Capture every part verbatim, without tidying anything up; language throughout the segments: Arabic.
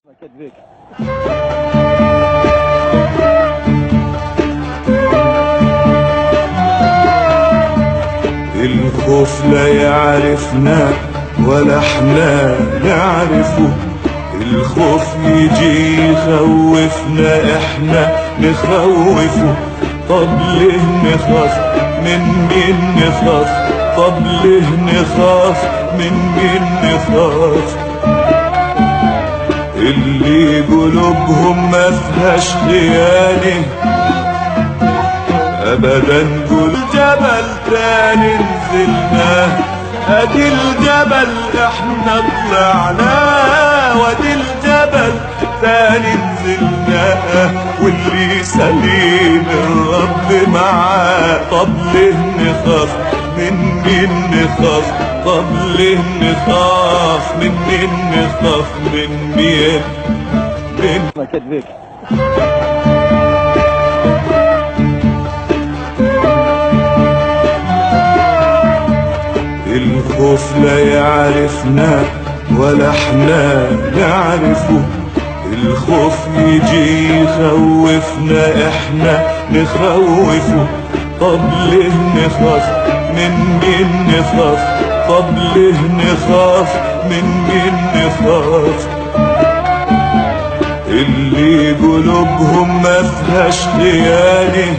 كذبك. الخوف لا يعرفنا ولا احنا نعرفه، الخوف يجي يخوفنا احنا نخوفه. طب ليه نخاف؟ من مين نخاف؟ طب ليه نخاف؟ من مين نخاف؟ اللي قلوبهم ما فيهاش خيانة ابدا. قول جبل تاني نزلناه، ادي الجبل احنا طلعناه، وادي الجبل تاني نزلناه، واللي سليم الرب معاه. طب ليه نخاف؟ من مين نخاف؟ طب ليه نخاف؟ من مين نخاف؟ من مين؟ من كذبك. الخوف لا يعرفنا ولا احنا نعرفه، الخوف يجي يخوفنا احنا نخوفه. طب ليه نخاف؟ من مين نخاف؟ طب ليه نخاف؟ من مين نخاف؟ اللي قلوبهم ما فيهاش خيانة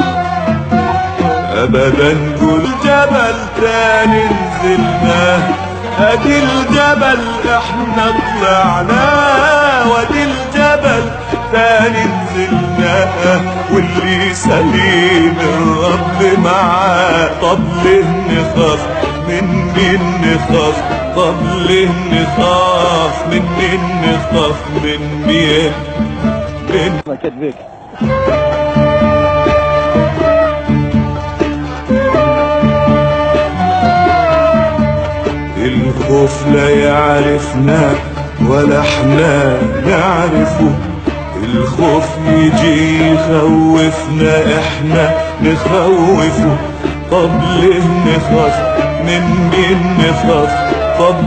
ابدا. قول جبل تاني نزلناه، ادي الجبل احنا طلعناه، وادي الجبل تاني نزلناه، واللي سليم الرب معاه. طب ليه نخاف؟ من مين نخاف؟ طب ليه نخاف؟ من مين نخاف؟ من مين؟ من كذبك. الخوف لا يعرفنا ولا احنا نعرفه، الخوف يجي يخوفنا احنا نخوفه. طب ليه نخاف؟ من مين نخاف؟ طب